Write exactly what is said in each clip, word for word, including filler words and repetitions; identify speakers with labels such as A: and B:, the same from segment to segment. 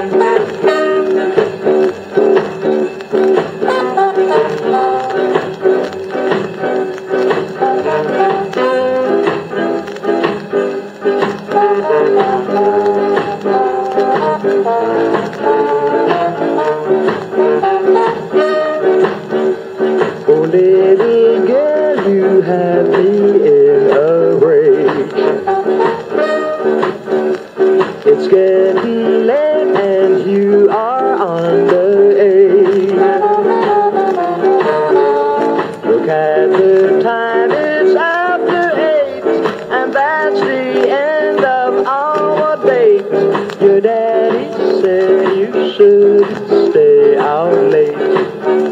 A: Oh, little girl, you have me in a rage. It's getting late and you are underage. Look at the time, it's after eight, and that's the end of our date. Your daddy said you shouldn't stay out late.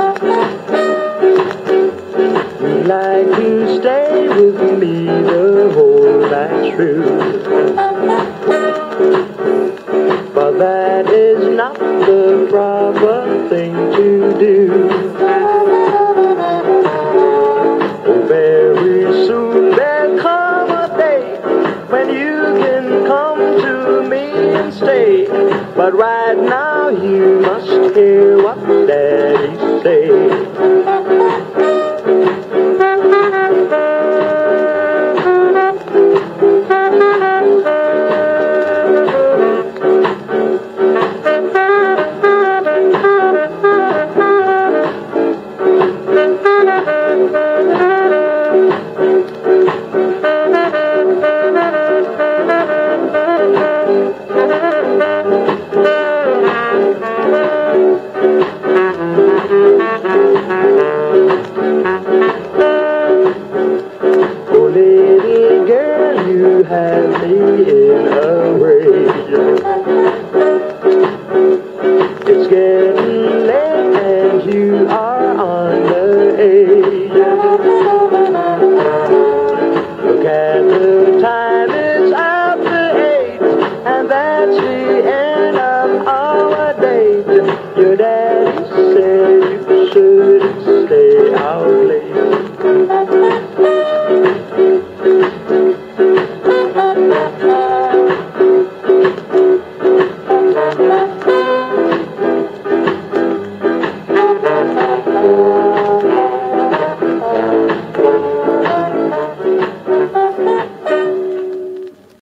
A: You'd like to stay with me the whole night through, but that is not the proper thing to do. Oh, very soon there'll come a day when you can come to me and stay, but right now you must hear what Daddy say. Thank you.